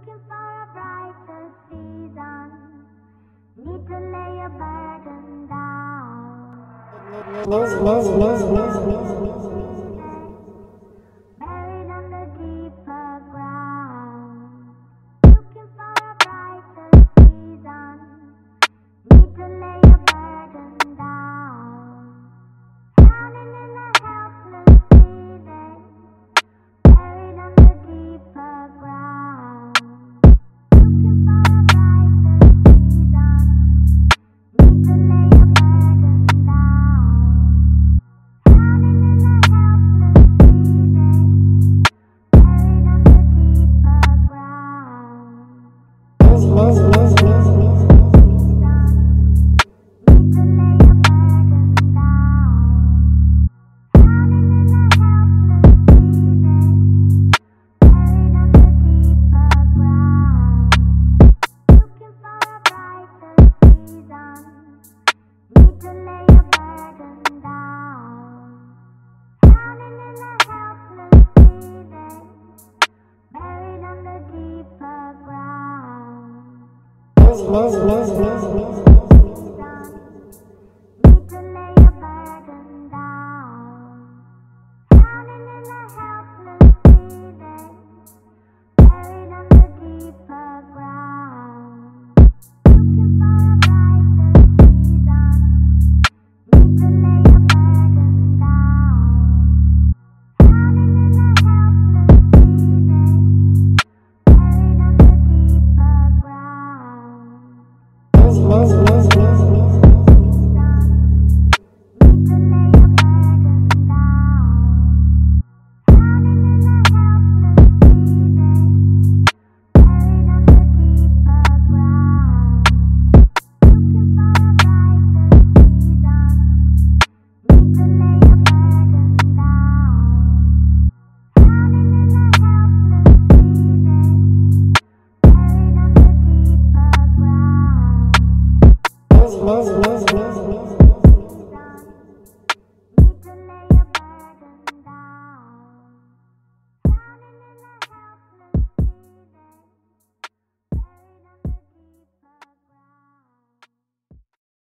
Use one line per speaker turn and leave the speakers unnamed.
Looking for a brighter season. Need to lay a burden down. Buried under deeper ground. Looking for a brighter season. Need to lay a burden down. Drowning in a helpless breathing. Buried under deeper ground. Looking for a brighter season. Need to lay a burden down. Drowning in a helpless breathing. Buried under deeper ground. Need to lay a burden down. Drowning in a helpless breathing. Buried under deeper ground. Looking for a brighter season. Need to lay a burden down. Drowning in a helpless breathing. Buried under deeper ground.